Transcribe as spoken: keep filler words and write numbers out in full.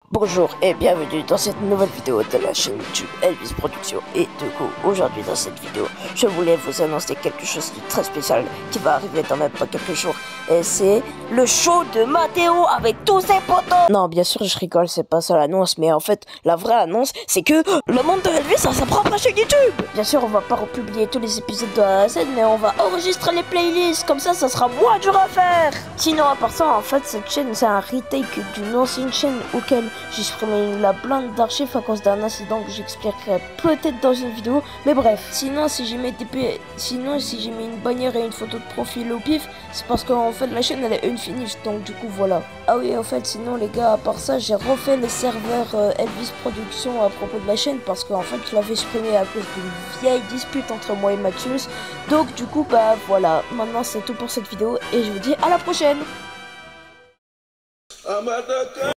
Bonjour et bienvenue dans cette nouvelle vidéo de la chaîne YouTube Elvis Productions. Et du coup, aujourd'hui dans cette vidéo, je voulais vous annoncer quelque chose de très spécial qui va arriver dans même pas quelques jours. Et c'est le show de Mathéo avec tous ses potos. Non, bien sûr, je rigole, c'est pas ça l'annonce. Mais en fait, la vraie annonce, c'est que le monde de Elvis a sa propre chaîne YouTube. Bien sûr, on va pas republier tous les épisodes de la scène, mais on va enregistrer les playlists. Comme ça, ça sera moins dur à faire. Sinon, à part ça, en fait, cette chaîne, c'est un retake d'une ancienne chaîne auquel j'ai supprimé la blinde d'archives à cause d'un incident que j'expliquerai peut-être dans une vidéo. Mais bref, sinon si j'ai mis, des... sinon, si j'ai mis une bannière et une photo de profil au pif, c'est parce qu'en fait la chaîne elle est unfinished, donc du coup voilà. Ah oui, en fait sinon les gars, à part ça, j'ai refait les serveurs euh, Elvis Productions à propos de la chaîne parce qu'en fait je l'avais supprimé à cause d'une vieille dispute entre moi et Maxius. Donc du coup bah voilà, maintenant c'est tout pour cette vidéo et je vous dis à la prochaine.